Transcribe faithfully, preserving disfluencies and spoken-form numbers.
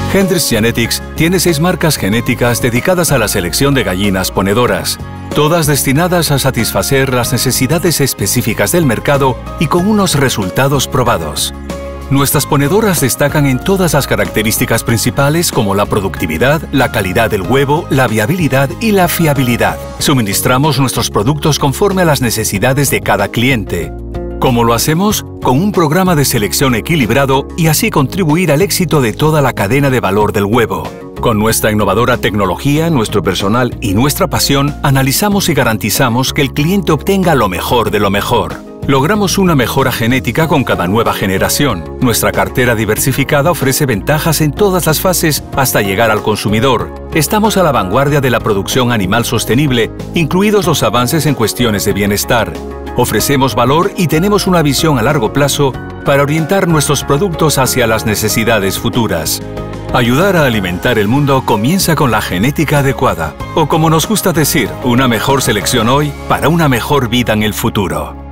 Hendrix Genetics tiene seis marcas genéticas dedicadas a la selección de gallinas ponedoras, todas destinadas a satisfacer las necesidades específicas del mercado y con unos resultados probados. Nuestras ponedoras destacan en todas las características principales como la productividad, la calidad del huevo, la viabilidad y la fiabilidad. Suministramos nuestros productos conforme a las necesidades de cada cliente. ¿Cómo lo hacemos? Con un programa de selección equilibrado y así contribuir al éxito de toda la cadena de valor del huevo. Con nuestra innovadora tecnología, nuestro personal y nuestra pasión, analizamos y garantizamos que el cliente obtenga lo mejor de lo mejor. Logramos una mejora genética con cada nueva generación. Nuestra cartera diversificada ofrece ventajas en todas las fases hasta llegar al consumidor. Estamos a la vanguardia de la producción animal sostenible, incluidos los avances en cuestiones de bienestar. Ofrecemos valor y tenemos una visión a largo plazo para orientar nuestros productos hacia las necesidades futuras. Ayudar a alimentar el mundo comienza con la genética adecuada, o como nos gusta decir, una mejor selección hoy para una mejor vida en el futuro.